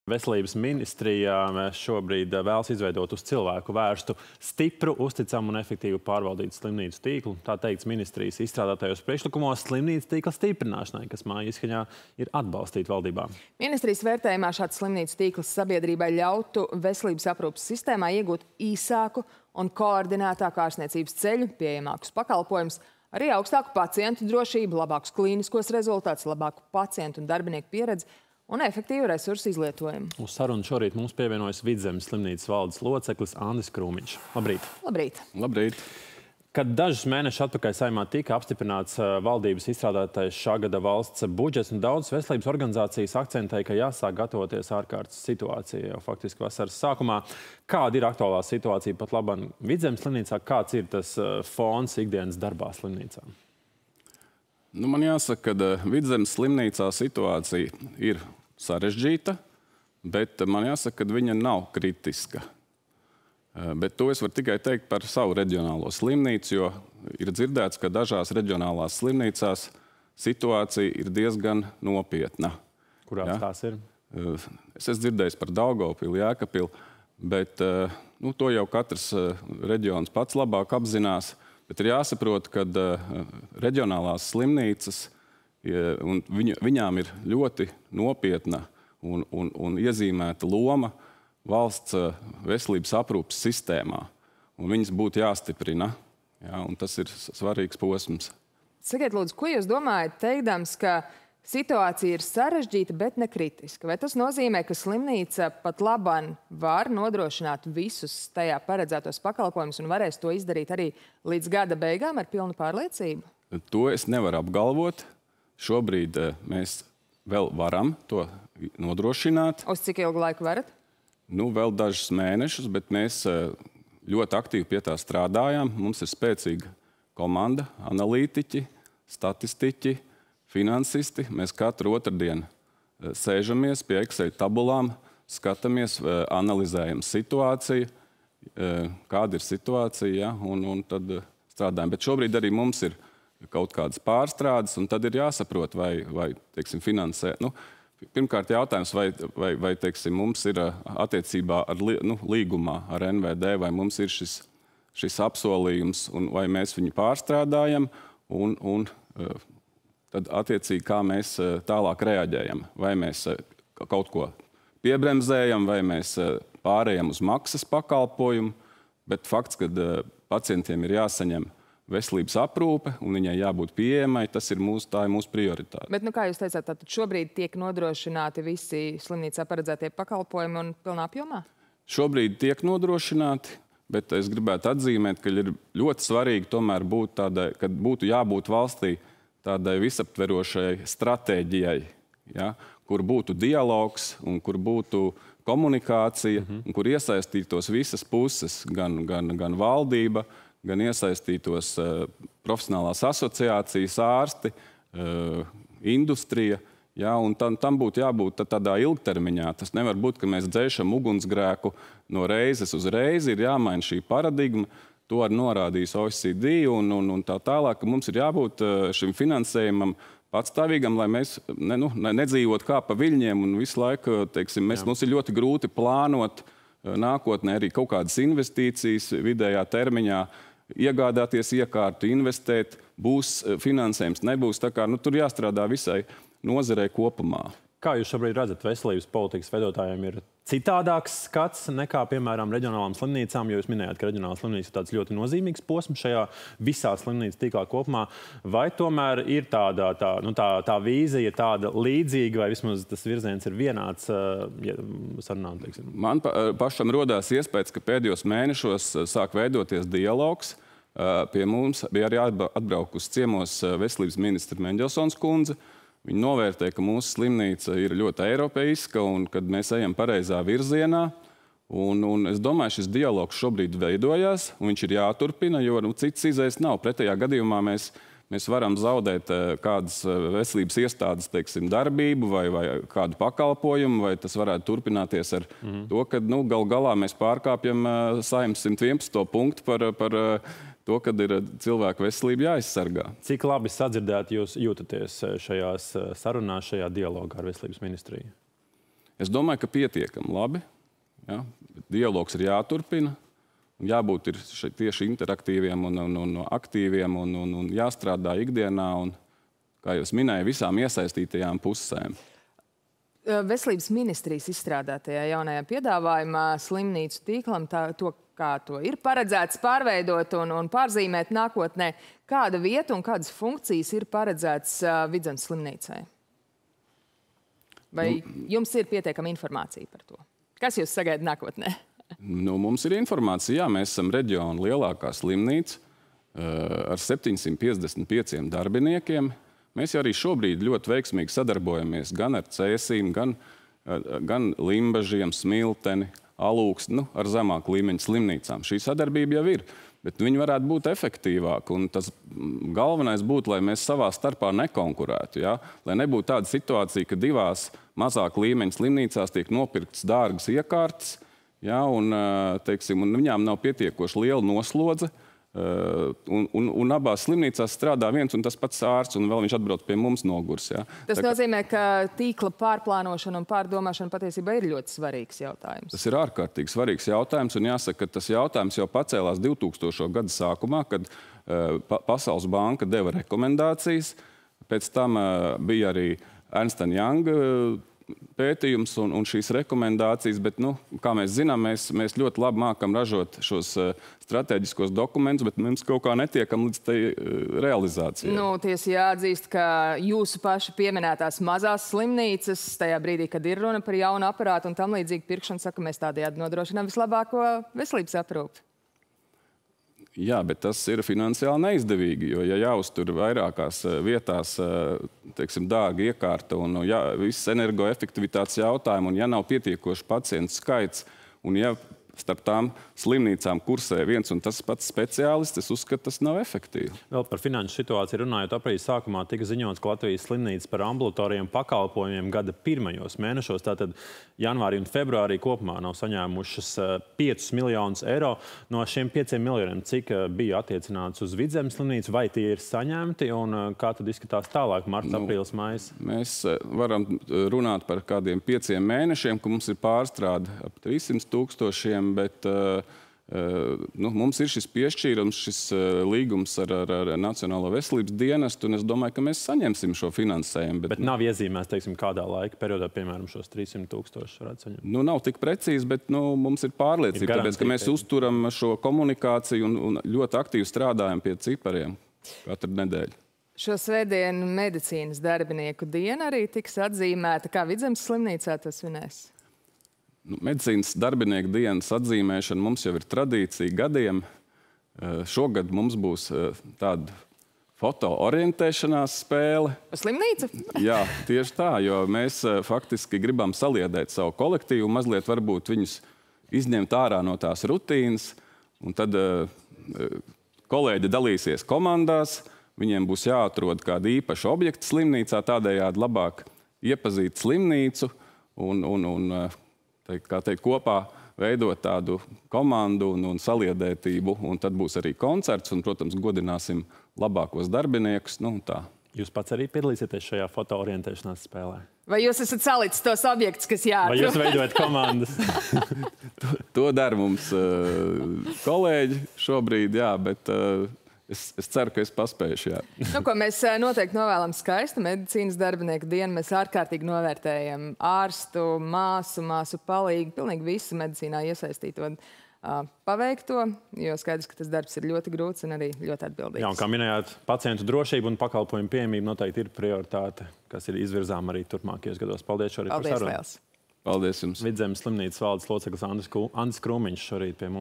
Veselības ministrijā šobrīd vēlas izveidot uz cilvēku vērstu stipru, uzticamu un efektīvu pārvaldītu slimnīcu tīklu. Tā teikts ministrijas izstrādātajos priekšlikumos slimnīcu tīkla stiprināšanai, kas māja izskaņā ir atbalstīta valdībā. Ministrijas vērtējumā šāds slimnīcu tīkls sabiedrībai ļautu veselības aprūpes sistēmā iegūt īsāku un koordinētāku ārstniecības ceļu, pieejamākus pakalpojumus, arī augstāku pacientu drošību, labākus klīniskos rezultātus, labāku pacientu un darbinieku pieredzi un efektīvu resursu izlietojumu. Uz sarunu šorīt mums pievienojas Vidzemes slimnīcas valdes loceklis Andris Krūmiņš. Labrīt! Labrīt! Labrīt! Kad dažus mēnešus atpakaļ Saeimā tika apstiprināts valdības izstrādātais šā gada valsts budžets, un daudzas veselības organizācijas akcentēja, ka jāsāk gatavoties ārkārtas situācijai jau faktiski vasaras sākumā. Kāda ir aktuālā situācija pat labam Vidzemes slimnīcā? Kāds ir tas fons ikdienas darbā slimnīcā? Man jāsaka, ka Vidzemes slimnīcā situācija ir sarežģīta, bet man jāsaka, ka viņa nav kritiska. Bet to es varu tikai teikt par savu reģionālo slimnīcu, jo ir dzirdēts, ka dažās reģionālās slimnīcās situācija ir diezgan nopietna. Kurās tās ir? Es esmu dzirdējis par Daugavpili, Jēkabpili, bet to jau katrs reģions pats labāk apzinās. Bet ir jāsaprot, ka reģionālās slimnīcas, viņām ir ļoti nopietna un iezīmēta loma valsts veselības aprūpes sistēmā. Un viņas būtu jāstiprina. Ja, un tas ir svarīgs posms. Sakiet, lūdzu, ko jūs domājat, teikdams, ka situācija ir sarežģīta, bet ne kritiska? Vai tas nozīmē, ka slimnīca pat labāk var nodrošināt visus tajā paredzētos pakalpojumus un varēs to izdarīt arī līdz gada beigām ar pilnu pārliecību? To es nevaru apgalvot. Šobrīd mēs vēl varam to nodrošināt. Uz cik ilgu laiku varat? Vēl dažus mēnešus, bet mēs ļoti aktīvi pie tā strādājām. Mums ir spēcīga komanda, analītiķi, statistiķi, finansisti. Mēs katru otrdienu sēžamies pie Excel tabulām, skatāmies, analizējam situāciju, kāda ir situācija, ja, un tad strādājam. Bet šobrīd arī mums ir kaut kādas pārstrādes, un tad ir jāsaprot, vai teiksim, finansē. Pirmkārt jautājums, vai teiksim, mums ir attiecībā ar līgumā ar NVD, vai mums ir šis apsolījums, un vai mēs viņu pārstrādājam, un tad attiecīgi, kā mēs tālāk reaģējam. Vai mēs kaut ko piebremzējam, vai mēs pārējam uz maksas pakalpojumu, bet fakts, ka pacientiem ir jāsaņem veselības aprūpe un viņai jābūt pieejamai, tā ir mūsu prioritāte. Bet, kā jūs teicāt, tad šobrīd tiek nodrošināti visi slimnīcā paredzētie pakalpojumi un pilnā apjomā? Šobrīd tiek nodrošināti, bet es gribētu atzīmēt, ka ir ļoti svarīgi tomēr būtu jābūt valstī tādai visaptverošai stratēģijai, ja, kur būtu dialogs un kur būtu komunikācija, un kur iesaistītos visas puses, gan valdība, gan iesaistītos profesionālās asociācijas, ārsti, industrija. Ja, un tam būtu jābūt tādā ilgtermiņā. Tas nevar būt, ka mēs dzēšam ugunsgrēku no reizes uz reizi, ir jāmaina šī paradigma. To arī norādījis OECD un tā tālāk, ka mums ir jābūt šim finansējumam patstāvīgam, lai mēs nedzīvot kā pa viļņiem un visu laiku, teiksim, mums ir ļoti grūti plānot nākotnē arī kaut kādas investīcijas vidējā termiņā, iegādāties iekārtu, investēt, būs finansējums, nebūs. Tā kā tur jāstrādā visai nozarei kopumā. Kā jūs šobrīd redzat, veselības politikas veidotājiem ir citādāks skats nekā, piemēram, reģionālām slimnīcām, jo jūs minējāt, ka reģionālā slimnīca ir tāds ļoti nozīmīgs posms šajā visā slimnīcas tīklā kopumā. Vai tomēr ir tā vīzija tāda līdzīga, vai vismaz tas virziens ir vienāds sarunām, teiksim? Man pašam rodās iespējas, ka pēdējos mēnešos sāk veidoties dialogs. Pie mums bija arī atbraukusi ciemos veselības ministra Mendelsons kundze. Viņi novērtē, ka mūsu slimnīca ir ļoti eiropeiska un kad mēs ejam pareizā virzienā. Un es domāju, šis dialogs šobrīd veidojās, un viņš ir jāturpina, jo cits izējas nav. Pretējā gadījumā mēs varam zaudēt kādas veselības iestādes, teiksim, darbību vai kādu pakalpojumu, vai tas varētu turpināties ar to, ka gal galā mēs pārkāpjam Saeimas 111. punktu par to, kad ir cilvēku veselība jāaizsargā. Cik labi sadzirdēt jūs jūtaties šajās sarunās, šajā dialogā ar veselības ministriju? Es domāju, ka pietiekami labi. Ja? Dialogs ir jāturpina. Jābūt ir tieši interaktīviem un aktīviem un jāstrādā ikdienā un, kā jau es minēju, visām iesaistītajām pusēm. Veselības ministrijas izstrādātajā jaunajā piedāvājumā slimnīcu tīklam, kā to ir paredzēts pārveidot un pārzīmēt nākotnē, kāda vieta un kādas funkcijas ir paredzēts Vidzemes slimnīcai? Vai jums ir pietiekama informācija par to? Kas jūs sagaida nākotnē? Mums ir informācija, jā, mēs esam reģiona lielākā slimnīca ar 755 darbiniekiem. Mēs jau arī šobrīd ļoti veiksmīgi sadarbojamies gan ar Cēsīm, gan Limbažiem, Smilteni, Alūksni, ar zemāku līmeņa slimnīcām. Šī sadarbība jau ir, bet viņi varētu būt efektīvāki. Un tas galvenais būtu, lai mēs savā starpā nekonkurētu. Ja? Lai nebūtu tāda situācija, ka divās mazāku līmeņa slimnīcās tiek nopirktas dārgas iekārtas, ja? Un viņām nav pietiekoši liela noslodze. Un abās slimnīcās strādā viens un tas pats ārsts, un vēl viņš atbrauc pie mums nogurs. Ja? Tas nozīmē, ka tīkla pārplānošana un pārdomāšana patiesībā ir ļoti svarīgs jautājums. Tas ir ārkārtīgi svarīgs jautājums, un jāsaka, ka tas jautājums jau pacēlās 2000. Gada sākumā, kad Pasaules banka deva rekomendācijas. Pēc tam bija arī Ernst & Young pētījums un šīs rekomendācijas, bet, kā mēs zinām, mēs ļoti labi mākam ražot šos strateģiskos dokumentus, bet mums kaut kā netiekam līdz tai realizācijai. Tiesa jāatzīst, ka jūsu paši pieminētās mazās slimnīcas, tajā brīdī, kad ir runa par jaunu aparātu un tam līdzīgi pirkšanu, saka, mēs tādējādi nodrošinām vislabāko veselības aprūpi. Jā, bet tas ir finansiāli neizdevīgi, jo, ja jāuztur vairākās vietās, teiksim, dārga iekārta un viss energoefektivitātes jautājumi, un ja nav pietiekoši pacientu skaits, un ja starp tām slimnīcām kursē viens un tas pats speciālists, es uzskatu, tas nav efektīvi. Vēl par finanšu situāciju runājot, aprīļa sākumā tika ziņots, ka Latvijas slimnīcas par ambulatoriem pakalpojumiem gada pirmajos mēnešos, tātad janvārī un februārī kopumā nav saņēmušas 5 miljonus eiro. No šiem 5 miljoniem, cik bija attiecināts uz Vidzemes slimnīcu, vai tie ir saņemti un kā tad izskatās tālāk marts, aprīlis, maijs? Mēs varam runāt par kādiem 5 mēnešiem, ka mums ir pārstrāde ap 300 000, bet mums ir šis piešķīrums, šis līgums ar Nacionālo veselības dienestu, un es domāju, ka mēs saņemsim šo finansējumu. Bet nav iezīmēts, teiksim, kādā laika periodā, piemēram, šos 300 000 varētu saņemt? Nav tik precīzi, bet mums ir pārliecība, tāpēc, ka mēs uzturam šo komunikāciju un ļoti aktīvi strādājam pie cipariem katru nedēļu. Šo svētdienu medicīnas darbinieku diena arī tiks atzīmēta. Kā Vidzemes slimnīcā to svinēs? Medicīnas darbinieku dienas atzīmēšana mums jau ir tradīcija gadiem. Šogad mums būs tāda fotoorientēšanās spēle. Slimnīca? Jā, tieši tā, jo mēs faktiski gribam saliedēt savu kolektīvu, mazliet varbūt viņus izņemt ārā no tās rutīnas, un tad kolēģi dalīsies komandās, viņiem būs jāatrod kāda īpaša objekta slimnīcā, tādējādi labāk iepazīt slimnīcu un kā teikt, kopā veidot tādu komandu un saliedētību, un tad būs arī koncerts, un, protams, godināsim labākos darbiniekus, tā. Jūs pats arī piedalīsieties šajā fotoorientēšanās spēlē? Vai jūs esat salicis tos objektus, kas jāatrod? Vai jūs veidojat komandas? To dara mums kolēģi šobrīd, jā, bet es ceru, ka es paspējuši, jā. Mēs noteikti novēlam skaistu medicīnas darbinieku dienu. Mēs ārkārtīgi novērtējam ārstu, māsu palīgu, pilnīgi visu medicīnā iesaistīto paveikto, jo skaidrs, ka tas darbs ir ļoti grūts un arī ļoti atbildīgs. Jā, un kā minējāt, pacientu drošība un pakalpojumu pieejamība noteikti ir prioritāte, kas ir izvirzām arī turpmākajos gados. Paldies šorīt par sarunu. Paldies liels. Paldies jums. Vidzemes slimnīcas valdes loceklis Andris Krūmiņš šorīt pie mums.